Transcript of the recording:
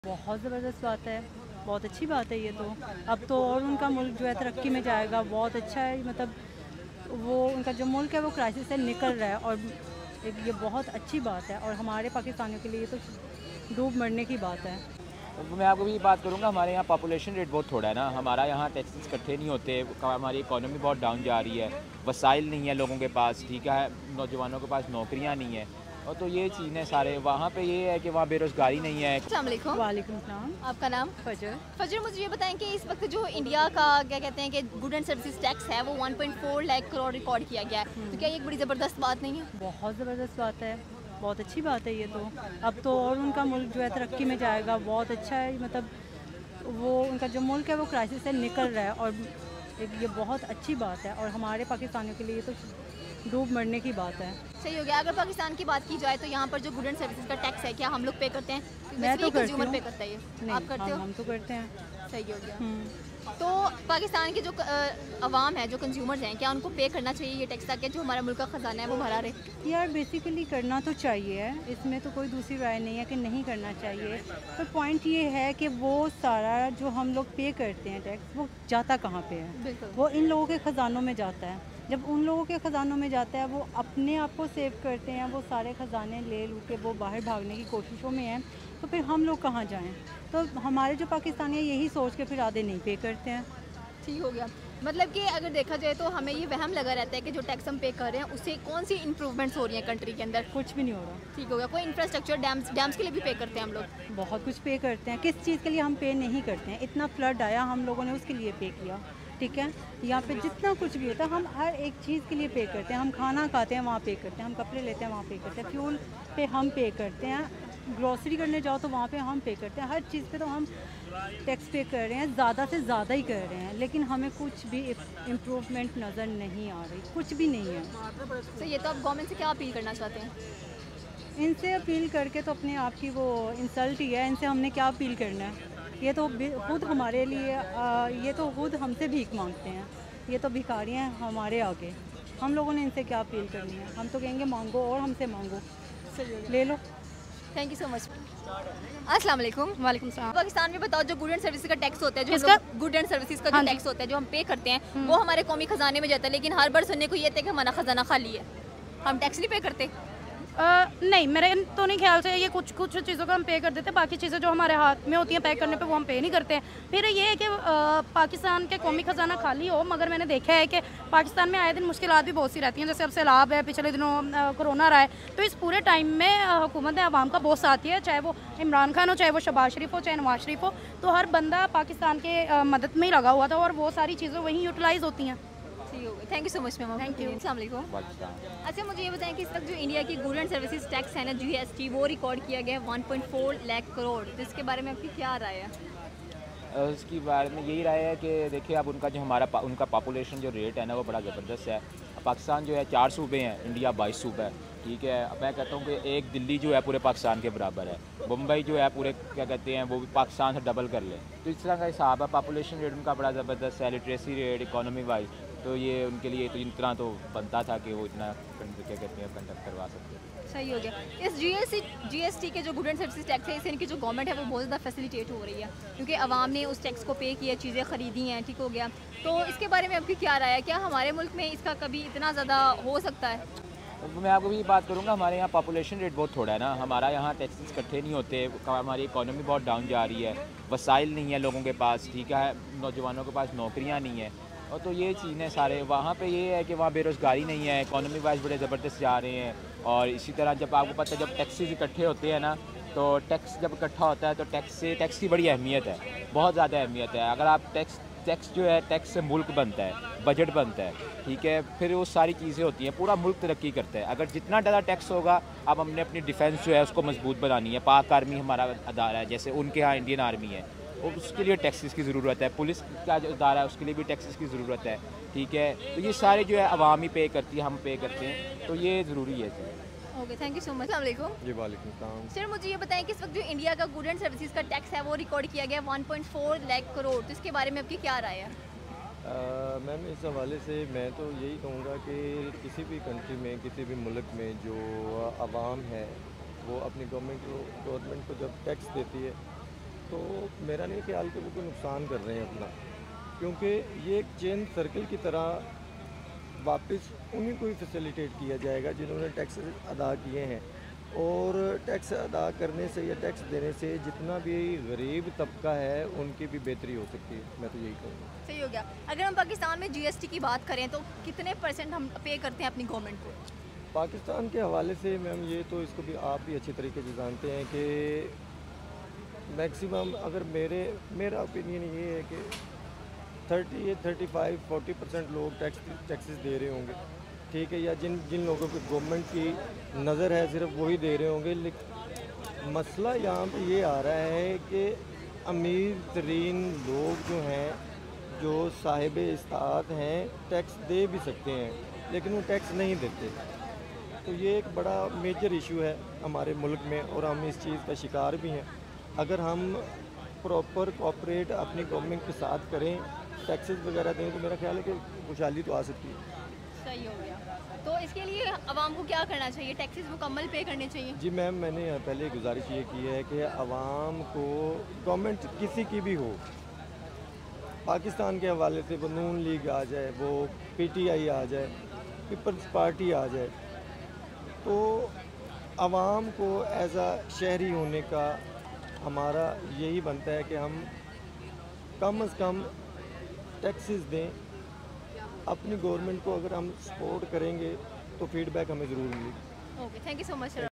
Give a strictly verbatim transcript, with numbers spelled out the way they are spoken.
बहुत ज़बरदस्त बात है, बहुत अच्छी बात है ये तो। अब तो और उनका मुल्क जो है तरक्की में जाएगा, बहुत अच्छा है। मतलब वो उनका जो मुल्क है वो क्राइसिस से निकल रहा है और एक ये बहुत अच्छी बात है और हमारे पाकिस्तानियों के लिए तो डूब मरने की बात है। तो मैं आपको भी बात करूँगा, हमारे यहाँ पॉपुलेशन रेट बहुत थोड़ा है ना, हमारा यहाँ टैक्सेस इकट्ठे नहीं होते, हमारी इकोनॉमी बहुत डाउन जा रही है, वसाइल नहीं है लोगों के पास, ठीक है, नौजवानों के पास नौकरियाँ नहीं है। और तो ये चीज़ें सारे वहाँ पे ये है कि वहाँ बेरोज़गारी नहीं है। अस्सलाम वालेकुम। वालेकुम सलाम। आपका नाम? फजर। फजर, मुझे ये बताएं कि इस वक्त जो इंडिया का क्या कहते हैं कि गुड एंड सर्विसेज टैक्स है वो one point four lakh crore record किया गया है, तो क्या ये एक बड़ी ज़बरदस्त बात नहीं है? बहुत ज़बरदस्त बात है, बहुत अच्छी बात है ये तो। अब तो और उनका मुल्क जो है तरक्की में जाएगा, बहुत अच्छा है। मतलब वो उनका जो मुल्क है वो क्राइसिस से निकल रहा है और एक ये बहुत अच्छी बात है और हमारे पाकिस्तानियों के लिए तो डूब मरने की बात है। सही हो गया। अगर पाकिस्तान की बात की जाए तो यहाँ पर जो गुड एंड सर्विसेज का टैक्स है क्या हम लोग पे करते हैं? मैं तो करती कंज्यूमर हूँ। पे करता है ये? नहीं, आप करते हम, हो? हम तो करते हैं। सही हो गया। हम्म। तो पाकिस्तान के जो अवाम है, जो कंज्यूमर्स हैं, क्या उनको पे करना चाहिए ये टैक्स ताकि जो हमारा मुल्क का ख़जाना है वो भरा रहे? यार बेसिकली करना तो चाहिए, इसमें तो कोई दूसरी राय नहीं है कि नहीं करना चाहिए। पर पॉइंट ये है कि वो सारा जो हम लोग पे करते हैं टैक्स वो जाता कहाँ पे है? बिल्कुल। वो इन लोगों के ख़जानों में जाता है। जब उन लोगों के ख़जानों में जाता है वो अपने आप को सेव करते हैं, वो सारे ख़जाने ले लू के वो बाहर भागने की कोशिशों में हैं, तो फिर हम लोग कहाँ जाएँ? तो हमारे जो पाकिस्तानी है यही सोच के फिर आधे नहीं पे करते हैं। ठीक हो गया। मतलब कि अगर देखा जाए तो हमें ये वहम लगा रहता है कि जो टैक्स हम पे कर रहे हैं उससे कौन सी इंप्रूवमेंट्स हो रही हैं कंट्री के अंदर। कुछ भी नहीं हो रहा। ठीक हो गया। कोई इंफ्रास्ट्रक्चर डैम्स डैम्स के लिए भी पे करते हैं हम लोग? बहुत कुछ पे करते हैं। किस चीज़ के लिए हम पे नहीं करते हैं? इतना फ्लड आया हम लोगों ने उसके लिए पे किया, ठीक है। यहाँ पे जितना कुछ भी होता है हम हर एक चीज़ के लिए पे करते हैं। हम खाना खाते हैं वहाँ पे करते हैं, हम कपड़े लेते हैं वहाँ पे करते हैं, फ्यूल पे हम पे करते हैं, ग्रोसरी करने जाओ तो वहाँ पे हम पे करते हैं। हर चीज़ पे तो हम टैक्स पे कर रहे हैं, ज़्यादा से ज़्यादा ही कर रहे हैं, लेकिन हमें कुछ भी इम्प्रूवमेंट नज़र नहीं आ रही, कुछ भी नहीं है। तो ये तो आप गवर्नमेंट से क्या अपील करना चाहते हैं? इनसे अपील करके तो अपने आप की वो इंसल्ट ही है। इनसे हमने क्या अपील करना है? ये तो खुद हमारे लिए आ, ये तो खुद हमसे भीख मांगते हैं। ये तो भिखारी हैं हमारे आगे। हम लोगों ने इनसे क्या अपील करनी है? हम तो कहेंगे मांगो और हमसे मांगो, ले लो। Thank you so much. अस्सलाम वालेकुम। वालेकुम सलाम। पाकिस्तान में बताओ जो गुड एंड सर्विसेज का टैक्स होता है, जो किसका? गुड एंड सर्विसेज का जो हाँ टैक्स होता है जो हम पे करते हैं वो हमारे कौमी खजाने में जाता है, लेकिन हर बार सुनने को ये था कि हमारा खजाना खाली है, हम टैक्स नहीं पे करते। आ, नहीं, मेरे तो नहीं ख्याल से ये कुछ कुछ चीज़ों का हम पे कर देते हैं, बाकी चीज़ें जो हमारे हाथ में होती हैं पैक करने पे वो हम पे नहीं करते हैं। फिर ये है कि आ, पाकिस्तान के कौमी खजाना खाली हो, मगर मैंने देखा है कि पाकिस्तान में आए दिन मुश्किलात भी बहुत सी रहती हैं। जैसे अब सैलाब है, पिछले दिनों कोरोना रहा है, तो इस पूरे टाइम में हुकूमत आवाम का बहुत साथ है, चाहे वो इमरान खान हो, चाहे वो शहबाज शरीफ हो, चाहे नवाज शरीफ हो, तो हर बंदा पाकिस्तान के आ, मदद में ही लगा हुआ था और वो सारी चीज़ें वहीं यूटिलाइज़ होती हैं। ठीक हो गया। Thank you so much ma'am. Thank you। अस्सलाम वालेकुम। अच्छा, मुझे ये बताएं कि इस वक्त जो इंडिया की गुड एंड सर्विसेज टैक्स है ना, जीएसटी, वो रिकॉर्ड किया गया है one point four lakh crore, तो इसके बारे में आपकी क्या राय है? उसकी बारे में यही राय है कि देखिए अब उनका जो हमारा उनका पॉपुलेशन जो रेट है ना वो बड़ा ज़बरदस्त है। पाकिस्तान जो है चार सूबे हैं, इंडिया बाईस सूबे है, ठीक है। अब मैं कहता हूँ कि एक दिल्ली जो है पूरे पाकिस्तान के बराबर है, मुंबई जो है पूरे क्या कहते हैं वो भी पाकिस्तान से डबल कर ले, तो इस तरह का हिसाब है। पॉपुलेशन रेट उनका बड़ा ज़बरदस्त है, लिटरेसी रेट, इकोनॉमी वाइज, तो ये उनके लिए तो इतना तो बनता था कि वो इतना क्या कहते हैं कंडक्ट करवा सकते हैं। सही हो गया। इस जीएसटी जीएसटी के जो गुड एंड सर्विसेज टैक्स है, इससे इनकी जो गवर्नमेंट है वो बहुत ज़्यादा फैसिलिटेट हो रही है, क्योंकि आवाम ने उस टैक्स को पे किया, चीज़ें ख़रीदी हैं, ठीक हो गया। तो इसके बारे में आपकी क्या राय है? क्या हमारे मुल्क में इसका कभी इतना ज़्यादा हो सकता है? तो मैं आपको भी बात करूँगा, हमारे यहाँ पॉपुलेशन रेट बहुत थोड़ा है ना, हमारा यहाँ टैक्सेस इकट्ठे नहीं होते, हमारी इकोनॉमी बहुत डाउन जा रही है, वसाइल नहीं है लोगों के पास, ठीक है, नौजवानों के पास नौकरियाँ नहीं है। और तो ये चीज़ें सारे वहाँ पे ये है कि वहाँ बेरोज़गारी नहीं है, इकोनॉमी वाइज बड़े ज़बरदस्त जा रहे हैं। और इसी तरह जब आपको पता है जब टैक्सेस इकट्ठे होते हैं ना, तो टैक्स जब इकट्ठा होता है तो टैक्स से टैक्स की बड़ी अहमियत है, बहुत ज़्यादा अहमियत है। अगर आप टैक्स टैक्स जो है टैक्स से मुल्क बनता है, बजट बनता है, ठीक है, फिर वो सारी चीज़ें होती हैं, पूरा मुल्क तरक्की करता है। अगर जितना ज़्यादा टैक्स होगा, अब हमने अपनी डिफेंस जो है उसको मजबूत बनानी है। पाक आर्मी हमारा अदारा है, जैसे उनके यहाँ इंडियन आर्मी है, उसके लिए टैक्सेस की ज़रूरत है। पुलिस का जो अदारा है उसके लिए भी टैक्सेस की ज़रूरत है, ठीक है। तो ये सारे जो है अवाम ही पे करती है, हम पे करते हैं, तो ये ज़रूरी है sir. Okay, thank you so much. अस्सलाम वालेकुम। जी वालेकुम सलाम। सर, मुझे ये बताएं कि इस वक्त जो इंडिया का गुड एंड सर्विसेज का टैक्स है वो रिकॉर्ड किया गया one point four lakh crore, तो इसके बारे में आपकी क्या राय है? मैम इस हवाले से मैं तो यही कहूँगा कि किसी भी कंट्री में, किसी भी मुल्क में जो आवाम है वो अपनी गवर्नमेंट को गवर्नमेंट को जब टैक्स देती है तो मेरा नहीं ख्याल कि वो कोई नुकसान कर रहे हैं अपना, क्योंकि ये एक चेन सर्कल की तरह वापस उन्हीं को ही फैसिलिटेट किया जाएगा जिन्होंने टैक्स अदा किए हैं। और टैक्स अदा करने से या टैक्स देने से जितना भी गरीब तबका है उनकी भी बेहतरी हो सकती है, मैं तो यही कहूँगा। सही हो गया। अगर हम पाकिस्तान में जीएसटी की बात करें तो कितने परसेंट हम पे करते हैं अपनी गवर्नमेंट को? पाकिस्तान के हवाले से मैम ये तो इसको भी आप भी अच्छी तरीके से जानते हैं कि मैक्सिमम अगर मेरे मेरा ओपिनियन ये है कि thirty thirty five forty percent लोग टैक्स टैक्सेस दे रहे होंगे, ठीक है, या जिन जिन लोगों की गवर्नमेंट की नज़र है सिर्फ वही दे रहे होंगे। लेकिन मसला यहाँ पे ये आ रहा है कि अमीर तरीन लोग जो हैं, जो साहिब इस्तात हैं, टैक्स दे भी सकते हैं लेकिन वो टैक्स नहीं देते। तो ये एक बड़ा मेजर इशू है हमारे मुल्क में और हम इस चीज़ का शिकार भी हैं। अगर हम प्रॉपर कोऑपरेट अपनी गवर्नमेंट के साथ करें, टैक्सेस वगैरह दें, तो मेरा ख्याल है कि खुशहाली तो आ सकती है। सही हो गया। तो इसके लिए आवाम को क्या करना चाहिए? टैक्सेस मुकम्मल पे करने चाहिए? जी मैम, मैंने पहले गुजारिश ये की है कि आवाम को, गवर्नमेंट किसी की भी हो, पाकिस्तान के हवाले से वो नून लीग आ जाए, वो पीटीआई आ जाए, पीपल्स पार्टी आ जाए, तो आवाम को एज आ शहरी होने का हमारा यही बनता है कि हम कम से कम टैक्सेस दें। अपनी गवर्नमेंट को अगर हम सपोर्ट करेंगे तो फीडबैक हमें ज़रूर मिलेगी। Okay, thank you so much sir.